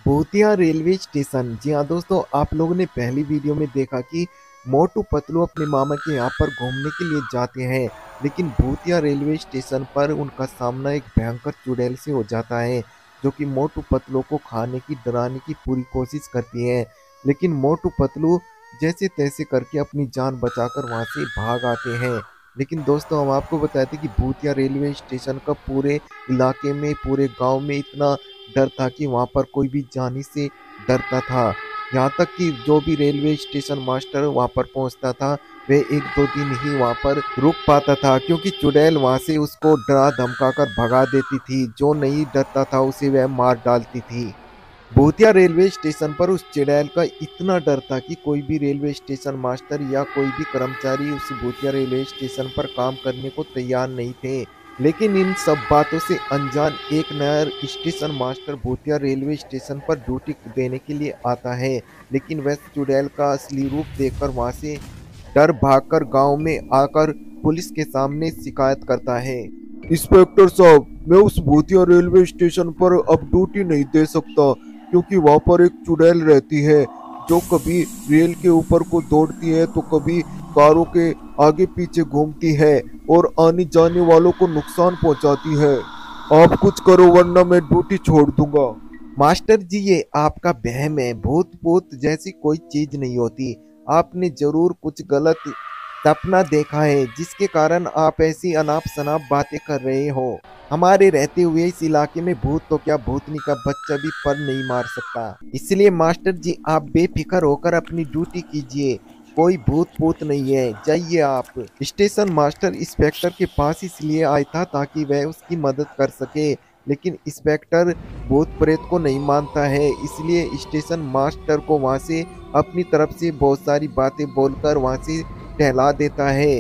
भूतिया railway station. जी हाँ दोस्तों, आप लोगों ने पहली वीडियो में देखा कि मोटू पतलू अपने मामा के यहाँ पर घूमने के लिए जाते हैं, लेकिन भूतिया रेलवे स्टेशन पर उनका सामना एक भयंकर चुड़ैल से हो जाता है, जो कि मोटू पतलू को खाने की डराने की पूरी कोशिश करती है। लेकिन मोटू पतलू जैसे तैसे करके अपनी जान बचाकर वहां से भाग आते हैं। लेकिन दोस्तों, हम आपको बताते कि भूतिया रेलवे स्टेशन का पूरे इलाके में, पूरे गांव में इतना डर था कि वहां पर कोई भी जाने से डरता था। यहाँ तक कि जो भी रेलवे स्टेशन मास्टर वहां पर पहुंचता था, वह एक दो दिन ही वहां पर रुक पाता था, क्योंकि चुड़ैल वहां से उसको डरा धमका कर भगा देती थी। जो नहीं डरता था उसे वह मार डालती थी। भूतिया रेलवे स्टेशन पर उस चुड़ैल का इतना डर था कि कोई भी रेलवे स्टेशन मास्टर या कोई भी कर्मचारी उस भूतिया रेलवे स्टेशन पर काम करने को तैयार नहीं थे। लेकिन इन सब बातों से अनजान एक नया स्टेशन मास्टर भूतिया रेलवे स्टेशन पर ड्यूटी देने के लिए आता है। लेकिन वह चुड़ैल का असली रूप देखकर वहां से डर भागकर गांव में आकर पुलिस के सामने शिकायत करता है। इंस्पेक्टर साहब, मैं उस भूतिया रेलवे स्टेशन पर अब ड्यूटी नहीं दे सकता, क्योंकि वहां पर एक चुड़ैल रहती है जो कभी रेल के ऊपर को दौड़ती है तो कभी कारों के आगे पीछे घूमती है और आने जाने वालों को नुकसान पहुंचाती है। आप कुछ करो वरना मैं ड्यूटी छोड़ दूंगा। मास्टर जी, ये आपका वहम है। भूत भूत जैसी कोई चीज नहीं होती। आपने जरूर कुछ गलत सपना देखा है, जिसके कारण आप ऐसी अनाप शनाप बातें कर रहे हो। हमारे रहते हुए इस इलाके में भूत तो क्या, भूतनी का बच्चा भी पर नहीं मार सकता। इसलिए मास्टर जी, आप बेफिक्र होकर अपनी ड्यूटी कीजिए। कोई भूत भूत नहीं है, जाइए आप। स्टेशन मास्टर इंस्पेक्टर के पास इसलिए आया था ताकि वह उसकी मदद कर सके, लेकिन इंस्पेक्टर भूत प्रेत को नहीं मानता है। इसलिए स्टेशन मास्टर को वहां से अपनी तरफ से बहुत सारी बातें बोलकर वहां से टहला देता है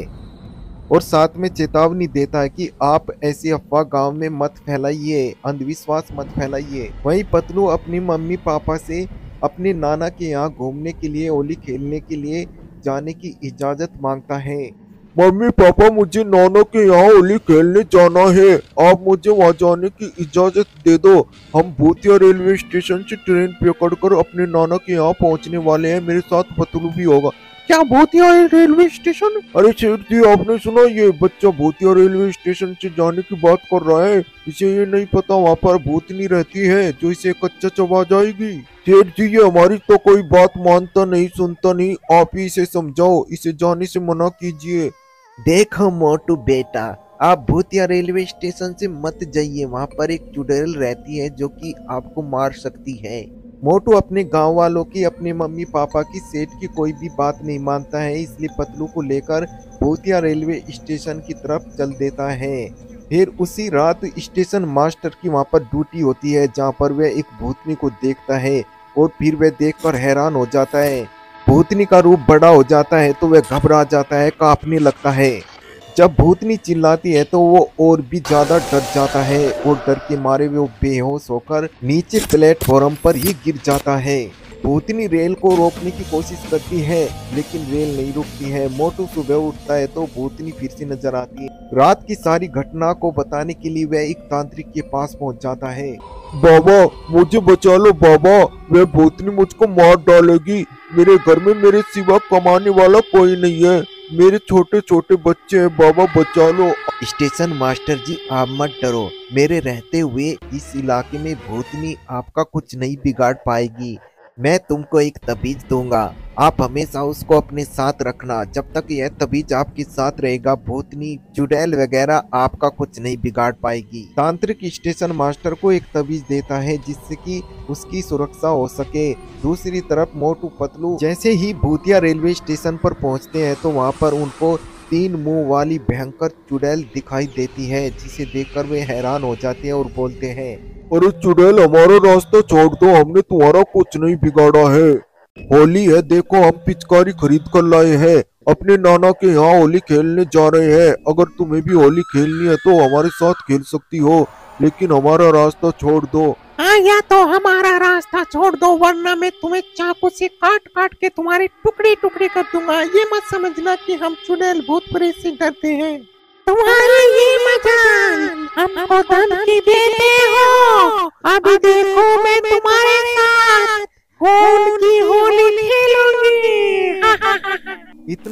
और साथ में चेतावनी देता है कि आप ऐसी अफवाह गांव में मत फैलाइए, अंधविश्वास मत फैलाइए। वहीं पतलू अपनी मम्मी पापा से अपने नाना के यहाँ घूमने के लिए, होली खेलने के लिए जाने की इजाजत मांगता है। मम्मी पापा, मुझे नाना के यहाँ होली खेलने जाना है, आप मुझे वहाँ जाने की इजाजत दे दो। हम भूतिया रेलवे स्टेशन से ट्रेन पकड़कर अपने नाना के यहाँ पहुँचने वाले हैं, मेरे साथ पतलू भी होगा। क्या भूतिया रेलवे स्टेशन? अरे सेठ जी, आपने सुना, ये बच्चा भूतिया रेलवे स्टेशन से जाने की बात कर रहा है। इसे ये नहीं पता वहाँ पर भूतनी रहती है जो इसे कच्चा चबा जाएगी। सेठ जी, ये हमारी तो कोई बात मानता नहीं, सुनता नहीं। आप ही इसे समझाओ, इसे जाने से मना कीजिए। देखो मोटू बेटा, आप भूतिया रेलवे स्टेशन से मत जाइए। वहाँ पर एक चुड़ैल रहती है जो कि आपको मार सकती है। मोटू अपने गांव वालों की, अपने मम्मी पापा की, सेठ की कोई भी बात नहीं मानता है। इसलिए पतलू को लेकर भूतिया रेलवे स्टेशन की तरफ चल देता है। फिर उसी रात स्टेशन मास्टर की वहां पर ड्यूटी होती है, जहां पर वह एक भूतनी को देखता है और फिर वह देखकर हैरान हो जाता है। भूतनी का रूप बड़ा हो जाता है तो वह घबरा जाता है, कांपने लगता है। जब भूतनी चिल्लाती है तो वो और भी ज्यादा डर जाता है और डर के मारे वो बेहोश होकर नीचे प्लेटफॉर्म पर ही गिर जाता है। भूतनी रेल को रोकने की कोशिश करती है, लेकिन रेल नहीं रुकती है। मोटू सुबह उठता है तो भूतनी फिर से नजर आती है। रात की सारी घटना को बताने के लिए वह एक तांत्रिक के पास पहुंच जाता है। बाबा, मुझे बचा लो बाबा, वह भूतनी मुझको मार डालेगी। मेरे घर में मेरे सिवा कमाने वाला कोई नहीं है, मेरे छोटे छोटे बच्चे हैं, बाबा बचा लो। स्टेशन मास्टर जी, आप मत डरो। मेरे रहते हुए इस इलाके में भूतनी आपका कुछ नहीं बिगाड़ पाएगी। मैं तुमको एक तबीज दूंगा, आप हमेशा उसको अपने साथ रखना। जब तक यह तबीज आपके साथ रहेगा, भूतनी चुड़ैल वगैरह आपका कुछ नहीं बिगाड़ पाएगी। तांत्रिक स्टेशन मास्टर को एक तबीज देता है जिससे कि उसकी सुरक्षा हो सके। दूसरी तरफ मोटू पतलू जैसे ही भूतिया रेलवे स्टेशन पर पहुंचते हैं तो वहां पर उनको 3 मुंह वाली भयंकर चुड़ैल दिखाई देती है, जिसे देखकर वे हैरान हो जाते हैं और बोलते हैं, अरे चुड़ैल, हमारा रास्ता छोड़ दो, हमने तुम्हारा कुछ नहीं बिगाड़ा है। होली है, देखो हम पिचकारी खरीद कर लाए हैं, अपने नाना के यहाँ होली खेलने जा रहे हैं। अगर तुम्हें भी होली खेलनी है तो हमारे साथ खेल सकती हो, लेकिन हमारा रास्ता छोड़ दो। हाँ, या तो हमारा रास्ता छोड़ दो वरना मैं तुम्हें चाकू से काट काट के तुम्हारे टुकड़े टुकड़े कर दूंगा। ये मत समझना कि हम चुड़ैल भूत प्रेत से डरते हैं। तुम्हारा ये मजाल हमको धमकी देते हो, अभी देखो मैं तुम्हारे साथ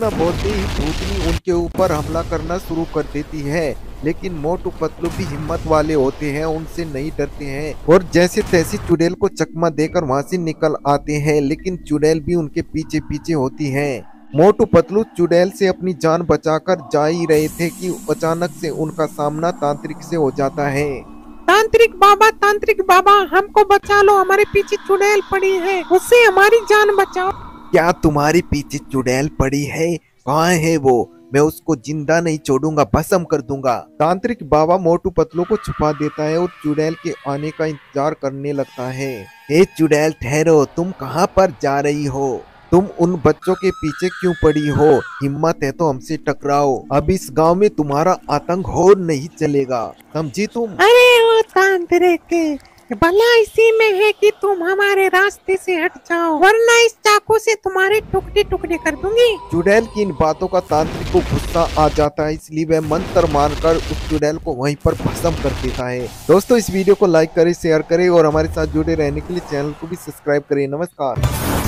इतना बोलते ही भूतनी उनके ऊपर हमला करना शुरू कर देती है, लेकिन मोटू पतलू भी हिम्मत वाले होते हैं, उनसे नहीं डरते हैं और जैसे तैसे चुड़ैल को चकमा देकर वहां से निकल आते हैं, लेकिन चुड़ैल भी उनके पीछे पीछे होती है। मोटू पतलू चुड़ैल से अपनी जान बचाकर जा ही रहे थे कि अचानक से उनका सामना तांत्रिक से हो जाता है। तांत्रिक बाबा हमको बचा लो, हमारे पीछे चुड़ैल पड़ी है, उससे हमारी जान बचाओ। क्या तुम्हारे पीछे चुड़ैल पड़ी है? कहाँ है वो? मैं उसको जिंदा नहीं छोड़ूंगा, भस्म कर दूंगा। तांत्रिक बाबा मोटू पतलू को छुपा देता है और चुड़ैल के आने का इंतजार करने लगता है। हे चुड़ैल ठहरो, तुम कहाँ पर जा रही हो? तुम उन बच्चों के पीछे क्यों पड़ी हो? हिम्मत है तो हमसे टकराओ, अब इस गांव में तुम्हारा आतंक हो नहीं चलेगा, समझी तुम? अरे वो तांत्रिक, भला इसी में है कि तुम हमारे रास्ते से हट जाओ, वरना इस चाकू से तुम्हारे टुकड़े टुकड़े कर दूंगी। चुड़ैल की इन बातों का तांत्रिक को गुस्सा आ जाता है, इसलिए वह मंत्र मारकर उस चुड़ैल को वहीं पर भस्म कर देता है। दोस्तों इस वीडियो को लाइक करें, शेयर करें और हमारे साथ जुड़े रहने के लिए चैनल को भी सब्सक्राइब करें। नमस्कार।